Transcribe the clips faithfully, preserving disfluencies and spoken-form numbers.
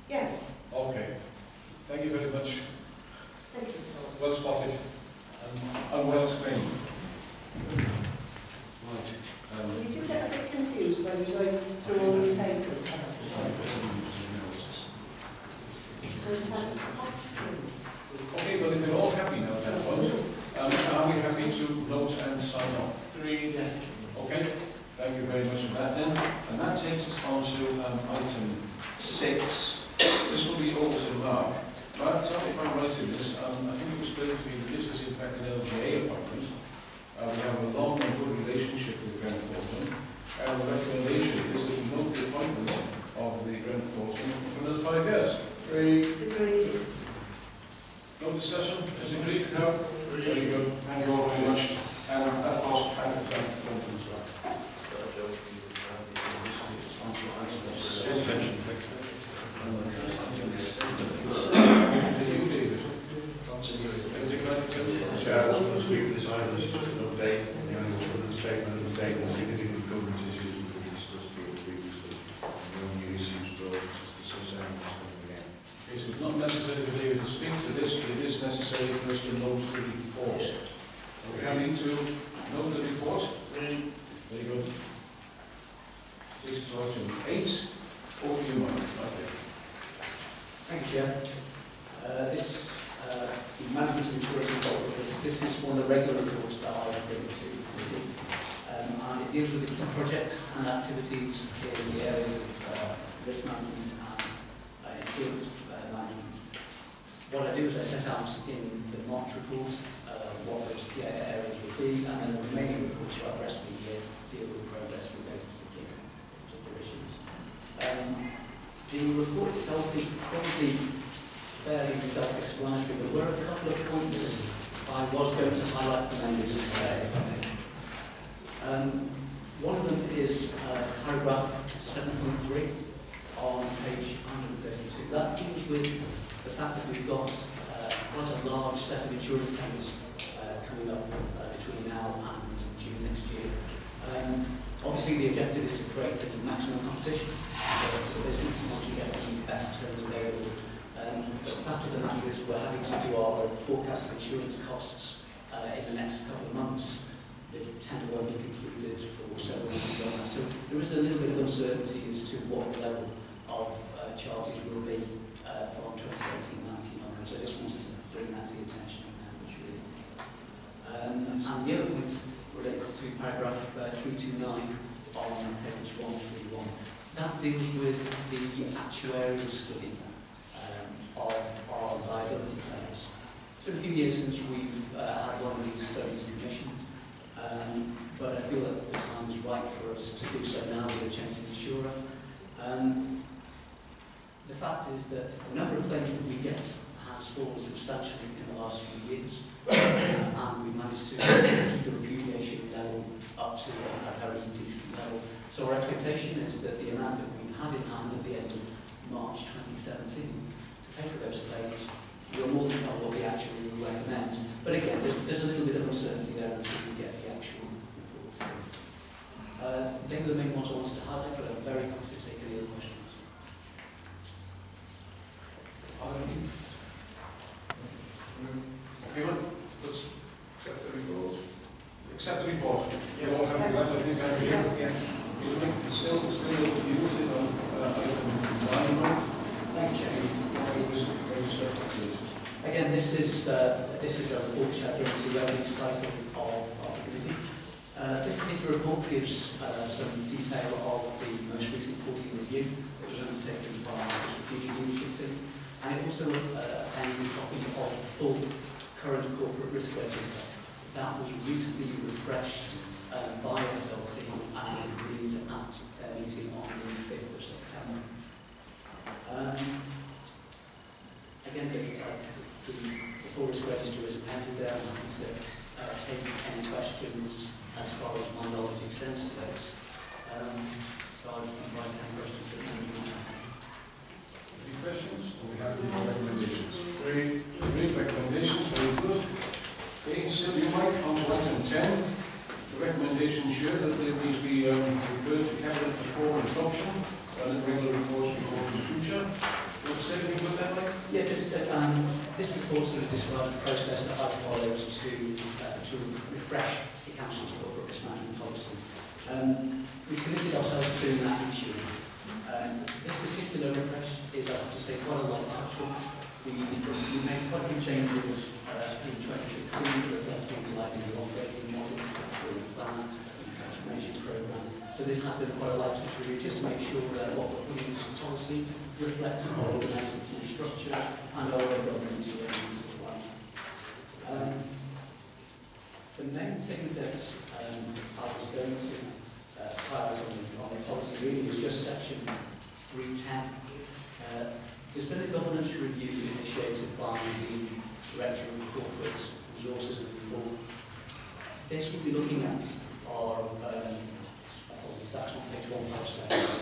Yes. Okay. Thank you very much. Thank you. Well spotted and, and well explained. Right. Um, Did you get a bit confused when you went through all these papers? So in fact, that's true. Okay, well if you're all happy now at that point, um, are we happy to vote and sign off? Three. Yes. Okay. Thank you very much for that then. And that takes us on to um, item six. This will be over to Mark. Mark, tell me if I'm right in this. Um, I think it was clear to me that this is in fact an L G A appointment. Uh, we have a long and good relationship with Grant Thornton. And the recommendation is that we note the appointment of the Grant Thornton for another five years. Three. Agreed. No discussion? Is it agreed? No? Very good. Thank you all very much. And of course, thank you Grant Thornton as well. Yeah, I was going to speak to this item, this is just an update, you know, for the statement of the statement, significant governance issues we could discuss previously, no new issues brought, just the same again. Okay, so it's not necessary for David to speak to this, but it is necessary for us to note the report. Are we happy to note the report? Very good. Takes us to item eight. Over to you, Mark. Okay. Thank you, Chair. Uh, this uh, the management insurance report, this is one of the regular reports that I bring to the committee. Um, and it deals with the key projects and activities in the areas of uh, risk management and uh, insurance uh, management. What I do is I set out in the March report uh, what those key areas will be, and then the remaining reports throughout the rest of the year deal with progress with those particular, particular issues. Um, the report itself is probably fairly self-explanatory. There were a couple of points I was going to highlight for members today, if I may. Um, one of them is uh, paragraph seven point three on page one hundred thirty-two. That deals with the fact that we've got uh, quite a large set of insurance tenders uh, coming up uh, between now and June next year. Um, obviously, the objective is to create the maximum competition for the business and to get the best terms available. Um, but the fact of the matter is we're having to do our forecast of insurance costs uh, in the next couple of months. The tender won't be concluded for several months beyond that. So there is a little bit of uncertainty as to what the level of uh, charges will be uh, from twenty eighteen nineteen onwards. I just wanted to bring that to the attention of members, really. Um, and the other point relates to paragraph uh, three two nine on page one thirty-one. That deals with the actuarial study um, of our liability claims. It's been a few years since we've uh, had one of these studies commissioned, um, but I feel that the time is right for us to do so now with a change of insurer. Um, the fact is that the number of claims that we get has fallen substantially in the last few years, uh, and we've managed to keep the repudiation level up to a very decent level. So our expectation is that the amount that we've had in hand at the end of March twenty seventeen to pay for those claims will more than cover what we actually recommend. But again, there's, there's a little bit of uncertainty there until we get the actual report. Uh, they were the main ones I wanted to highlight, but I'm very happy to take any other questions. Okay, well, let's accept the report. Accept the report. You all happy with that? I think I'm here. Yeah. You think it's still, it's still used on uh, item nine? Thank you, Chair. Again, this is uh, this is a report which I bring to every cycle of, of the committee. Uh, this particular report gives uh, some detail of the most recent quarterly review that was undertaken by the strategic leadership team, and it also uh, contains a copy of the full current corporate risk register that was recently refreshed uh, by S L T and agreed at their meeting on the fifth of September. Um, again, the, uh, the, the full risk register is appended there. I'm happy to uh, take any questions as far as my knowledge extends to those. Um, so I'd invite any questions that you might have. Any questions? Or we have any recommendations? Very great recommendations, very good. Okay, so you might come to item ten. The recommendation should that these be um, referred to Cabinet before adoption and that regular reports before in the future. What's um, this report sort of describes the process that I followed to, uh, to refresh the Council's corporate risk management policy. Um, we committed ourselves to doing that each year. Um, this particular refresh is, I have to say, quite a light touch one. We, we made quite a few changes uh, in twenty sixteen to reflect things like the new operating model, the plan, the transformation programme. So this has been quite a light touch review, just to make sure that what we're putting into policy reflects our organisational structure and our own governance arrangements as well. Um, the main thing that um, I was going to uh, highlight on, on the policy really is just section three ten. Uh, there's been a governance review initiated by the Director of Corporate Resources and Reform. This will be looking at our, um, that's on page one fifty-seven.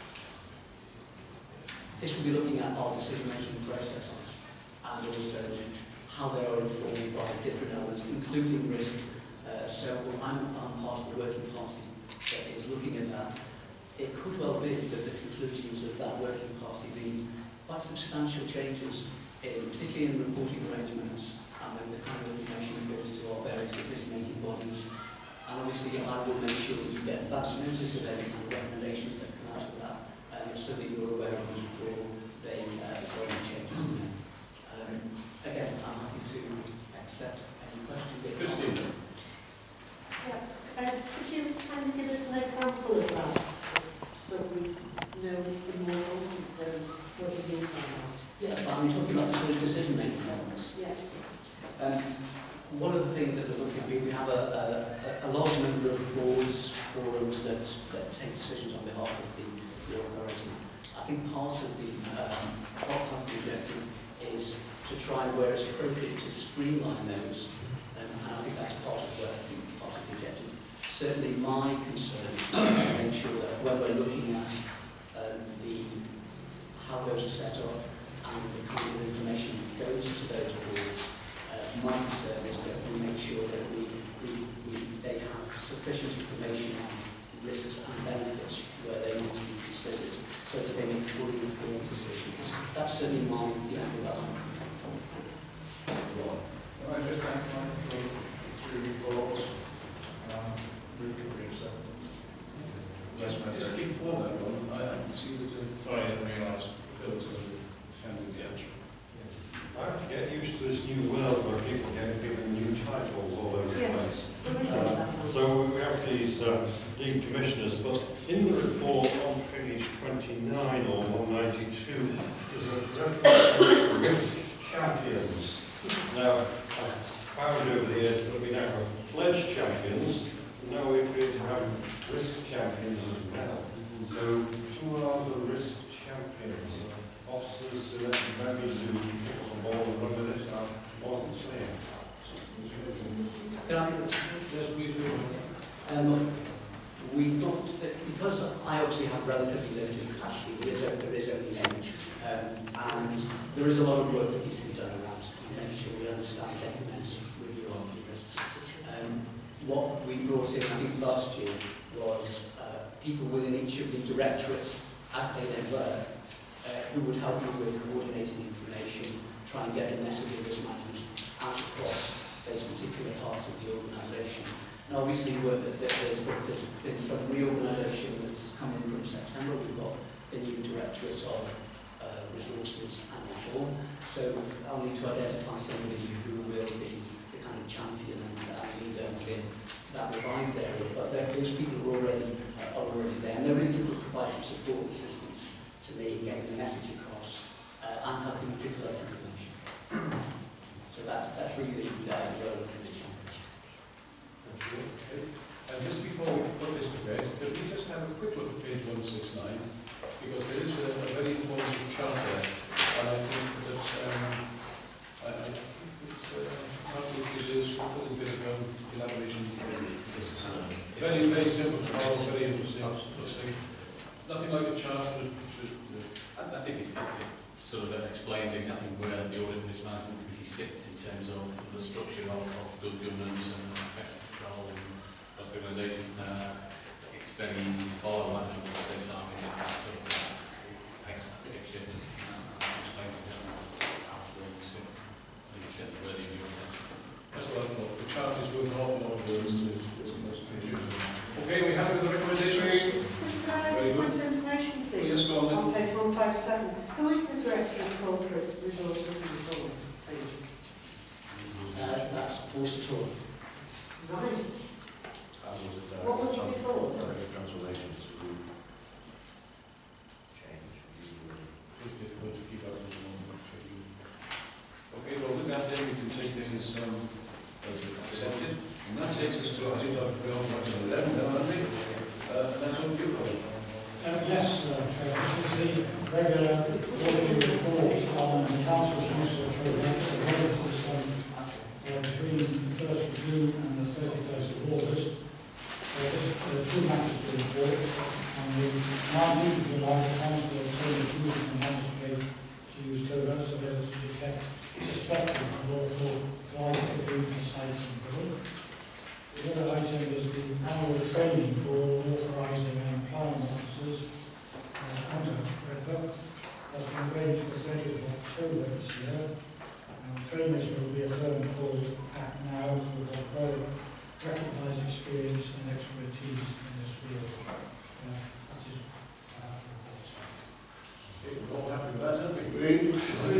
This will be looking at our decision-making processes and also how they are informed by different elements, including risk. Uh, so I'm, I'm part of the working party that is looking at that. It could well be that the conclusions of that working party be quite substantial changes, in, particularly in reporting arrangements and in the kind of information that goes to our various decision-making bodies. And obviously I will make sure that you get advance notice of any kind of recommendations that come out of that, um, so that you're aware of them before they uh, before any changes are made. Um, again, I'm happy to accept any questions. Christina. Yeah. Uh, could you kind of give us an example of that, so we know the more and what you mean by that? Yeah, but I'm talking about the sort of decision-making elements. Yeah. Um, one of the things that we're looking at, we, we have a, a, a large number of boards, forums that, that take decisions on behalf of the, the authority. I think part of the um, part of the objective is to try and, where it's appropriate, to streamline those, um, and I think that's part of the, part of the objective. Certainly, my concern is to make sure that when we're looking at um, the how those are set up and the kind of information that goes to those boards, uh, my concern is that we make sure that we, we, we they have sufficient information on risks and benefits where they need to be considered, so that they make fully informed decisions. That's certainly my the angle that I'm Well, I just thank Mike for three reports. Um, Just before that one, I, I can see that. Uh, sorry, I didn't realise Phil's going to attend the entry. I have to get used to this new world where people get given new titles all over the Yes. place. Uh, so we have these uh, lead commissioners, but in the report on page twenty-nine or one ninety-two, there's a reference to risk champions. Now, I've found over the years that we now have pledge champions, and now we appear to have risk champions as well. So, who are the risk champions? Officers, selected members who pick up on board and run with this? I wasn't clear. Can I, Yes, please do. um, we thought that because I obviously have relatively limited capacity, there is, there is only age, um, and there is a lot of work that needs to be done around making sure we understand the documents, review our risks. Um, what we brought in, I think last year, was uh, people within each of the directorates, as they then work, uh, who would help you with coordinating information, try and get the message of risk management out across those particular parts of the organisation. Now, obviously, work that there's, there's been some reorganisation that's come in from September. We've got the new directorate of uh, resources and reform. So I'll need to identify somebody who will be the kind of champion and uh, leader within that revised area. But there, those people are already uh, are already there, and they're really to provide some support assistance to me, getting the message across uh, and helping to collect information. So that, that's really the uh, role of this challenge. Okay. And just before we put this to bed, could we just have a quick look at page one sixty-nine? Because there is a, a very informative chart there, and I think that um, I, I think this uh, partly deserves a little bit of um, elaboration. Very, very simple to follow, very interesting. interesting. Nothing like a chart, but it should. I, I think it, it sort of explains exactly where the Audit and Risk Management Committee sits in terms of the structure of, of good governance and effective control and cost organisation. Uh, it's very easy to follow that, and at the same time, it sort of makes that picture and explains it how it Who is the Director of Corporate Resources and Reform? Uh, that's Wallasey. Right. As was it, uh, What was it before? Director of Transformation to group change. It's difficult to keep up with the moment. Okay, well, with that, then we can take this as, um, as accepted. And that takes us to, I think, Doctor Brown, item eleven, now, aren't we? Uh, and that's on you, Colin. Uh, yes, uh, this is the regular quarterly report on the council's use of programs for visitors um, uh, between the first of June and the thirty-first of August. Uh, there's uh, two matters to report. On the nineteenth of July, the council obtained a rule from the magistrate to use covert so that to detect suspected unlawful flight of people sites in Brighton. The other item is the annual training for authorising and employing officers uh, under REP has been arranged for the thirtieth of October this year. Um, trainers will be a firm called Act Now who have very recognised experience and expertise in this field. Uh, that is our report. Okay, we're all happy with that, aren't we? Agreed.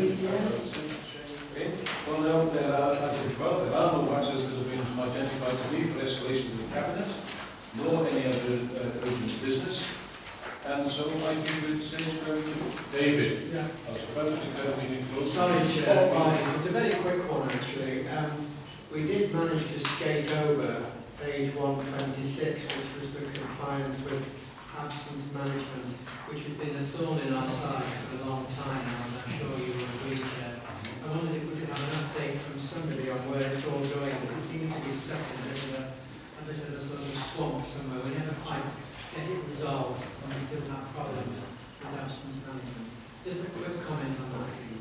Yes. Okay, well now, there are, item twelve, there are no matters that have been identified to me for escalation to the Cabinet, nor any other uh, urgent business. And so I think it's stage where we David, Yeah. I was about to declare the meeting closed. Sorry, Chair. Oh, Right. It's a very quick one, actually. Um, we did manage to skate over page one twenty-six, which was the compliance with absence management, which had been a thorn in our side for a long time now, and I'm sure you will agree, Chair. I wondered if we could have an update from somebody on where it's all going. It seems to be stuck in a bit of a, a bit of a sort of swamp somewhere. We never quite get it resolved, and we still have problems with absence management. Just a quick comment on that, please.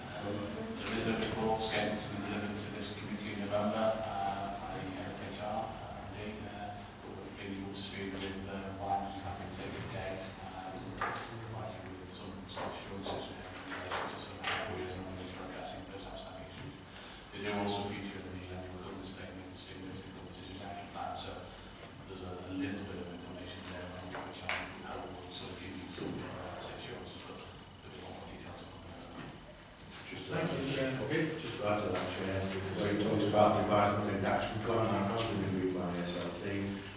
There is a report scheduled to be delivered to this committee in November uh, by the head of H R, uh, Lee, uh, who will bring you up to speed with uh, why we have been taken today, um, provide you with some some assurances in relation to some areas and ways of addressing those outstanding issues. They do also feature in the annual government statement, significant government decisions action plan, so there's a, a little bit of information there on which I will sort of give you some uh, assurances, but there's a lot more details on that. Just to Thank add, you, Chair. okay, just to add to that, Chair, where he talks about the environment action plan that has been agreed by S L T.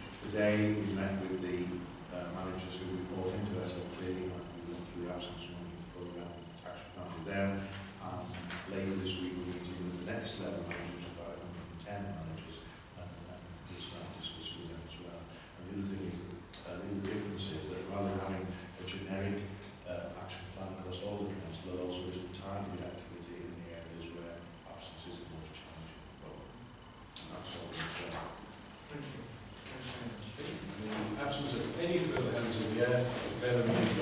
Today we met with the uh, managers who report into S L T and we went through the absence management programme action plan with them. And later this week we're meeting with the next level managers, about one hundred and ten managers, and, and just uh, discuss with them as well. And the other thing is, uh, the other difference is that rather than having a generic uh, action plan across all the council, there also is some targeted activity in the areas where absence is the most challenging problem. And that's all I'm saying. Thank you. Thanks very much. In the absence of any further hands in the air, I declare the meeting